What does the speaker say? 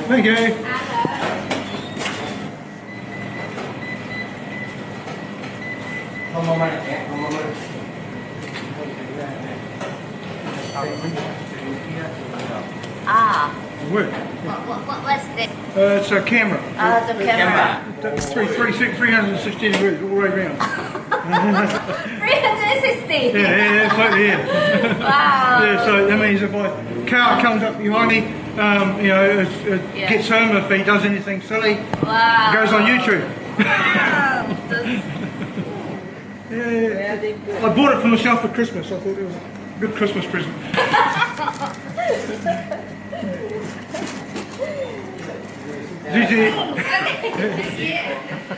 Thank you. Không mama nè, không mama. Ah. Work. What's this? It's a camera. The camera. 360 degrees all the way around. 360. Yeah, it's like yeah. Wow. Yeah, so that means if a car comes up behind me, you know, gets him if he does anything silly, Wow. it goes on YouTube. Wow. Yeah. I bought it for myself for Christmas. I thought it was a good Christmas present. Gigi.